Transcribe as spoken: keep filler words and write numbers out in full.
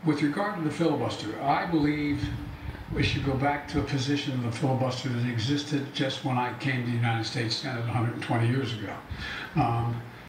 with regard to the filibuster, I believe we should go back to a position of the filibuster that existed just when I came to the United States Senate one hundred twenty years ago. Um,